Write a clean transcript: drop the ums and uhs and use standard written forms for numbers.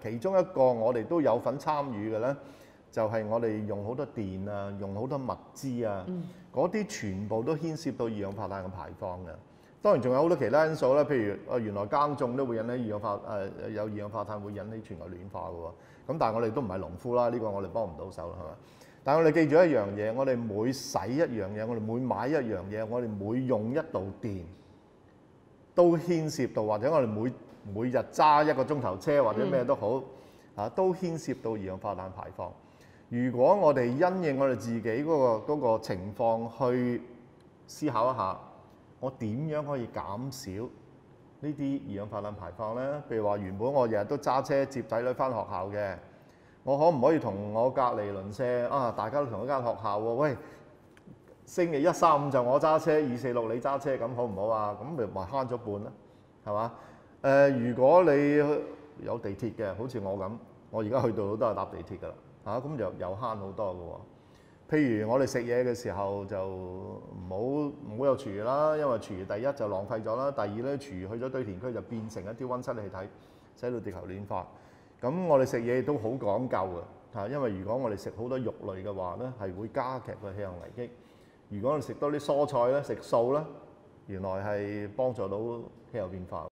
其中一個我哋都有份參與嘅咧，就係我哋用好多電啊，用好多物資啊，嗰啲全部都牽涉到二氧化碳嘅排放嘅。當然仲有好多其他因素啦，譬如原來耕種都會引起有二氧化碳會引起全球暖化嘅喎。咁但係我哋都唔係農夫啦，呢個我哋幫唔到手啦，係咪？但係我哋記住一樣嘢，我哋每使一樣嘢，我哋每買一樣嘢，我哋每用一度電，都牽涉到，或者我哋每日揸1個鐘頭車或者咩都好，都牽涉到二氧化碳排放。如果我哋因應我哋自己嗰個情況去思考一下，我點樣可以減少呢啲二氧化碳排放呢？譬如話原本我日日都揸車接仔女返學校嘅，我可唔可以同我隔離鄰舍大家都同一間學校喎？喂，星期1、3、5就我揸車，2、4、6你揸車，咁好唔好啊？咁咪慳咗半啦，係嘛？如果你有地鐵嘅，好似我咁，我而家去到都係搭地鐵㗎啦，咁又慳好多㗎喎。譬如我哋食嘢嘅時候就唔好有廚餘啦，因為廚餘第一就浪費咗啦，第二咧廚餘去咗堆填區就變成一啲溫室氣體，使到地球暖化。咁我哋食嘢都好講究嘅，因為如果我哋食好多肉類嘅話咧，係會加劇個氣候危機。如果我哋食多啲蔬菜咧，食素咧，原來係幫助到氣候變化。